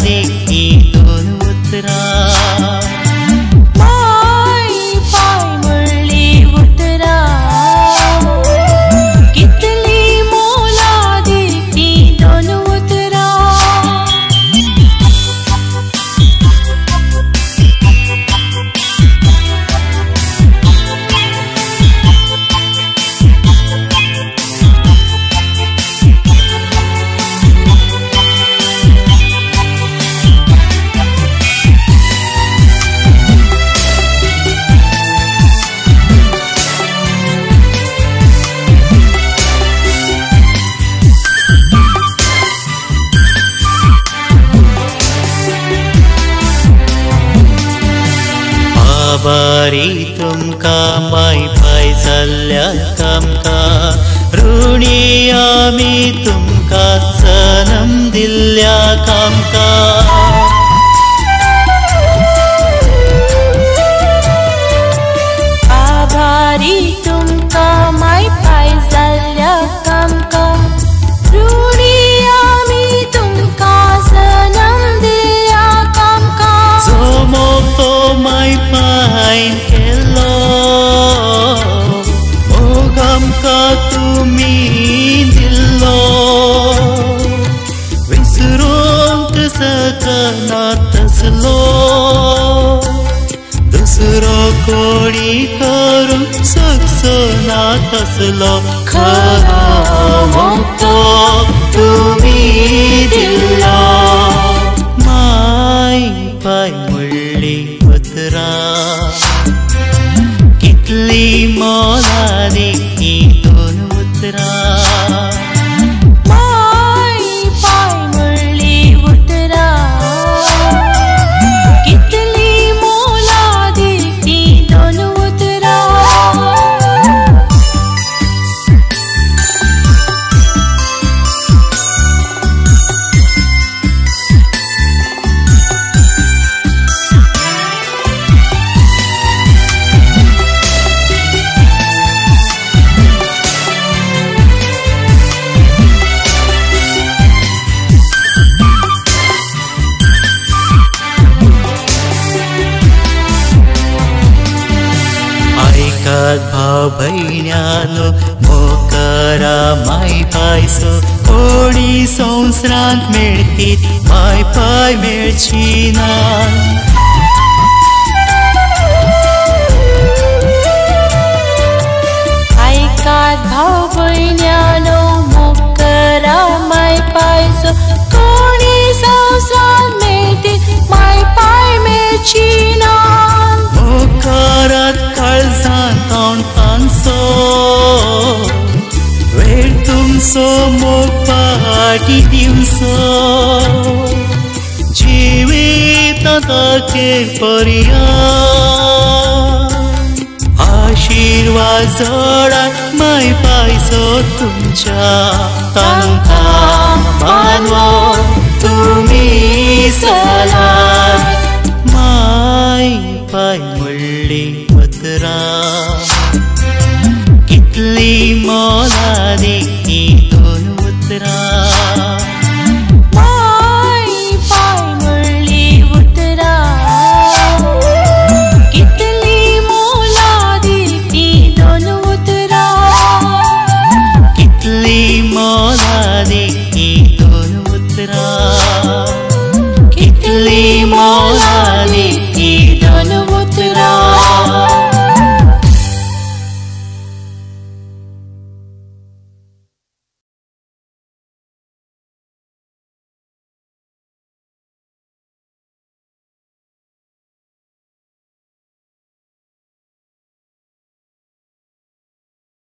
दे ही दोन उतरा पाय पाय मुरली उतरा कितली मोला दे ही दोन उतरा आभारी तुमका माय पाय चल्ल्या कामका ऋणी आमी तुमका जन्म दिल्ल्या कामका आभारी तुमका माय पाय चल्ल्या कामका ऋणी आमी तुमका जन्म दिल्ल्या कामका जो मोगतो माय पाय केलो मोग आमका तुमी दिल्लो विसरूंक सकना तसलो दुसरो कोणी करूंक शकचो ना तसलो खरो मोगतो तुमी दिल्लो माय पाय मुरली उतरा कितली मोला दे ही दोन उतरा पाय पाय मुरली उतरा कितली मोला दे ही दोन उतरा भाव भयण्यानो मोकरा माय पायसो कोणी संवसारांत मेळटीत माय पाय मेळची ना आयकात भाव भयण्यानो मोकरा माय पायसो कोणी संवसारांत मेळटीत माय पाय मेळची ना मोकरात काळजांत ताणसो वेळ तुमचो मोग पाटी दिवसो जिवितांताचे पर्याय आशीर्वाद जोडात माय पायसो तुमच्या तांकां मानवो तुमी सलाम माय पाय मुरली उतरा कितली मोला दे ही दोन उतरा पाय पाय मुरली उतरा कितली मोला दे ही दोन उतरा कितली मोला